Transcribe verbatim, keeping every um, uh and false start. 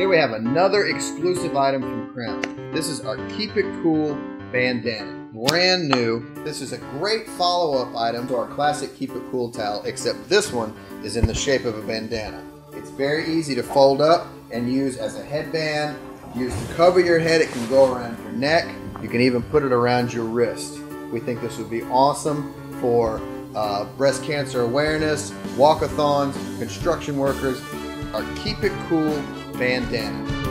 Here we have another exclusive item from Crown. This is our Keep It Cool bandana. Brand new. This is a great follow-up item to our classic Keep It Cool towel, except this one is in the shape of a bandana. It's very easy to fold up and use as a headband. Use to cover your head. It can go around your neck. You can even put it around your wrist. We think this would be awesome for uh, breast cancer awareness, walkathons, construction workers. Our Keep It Cool bandana.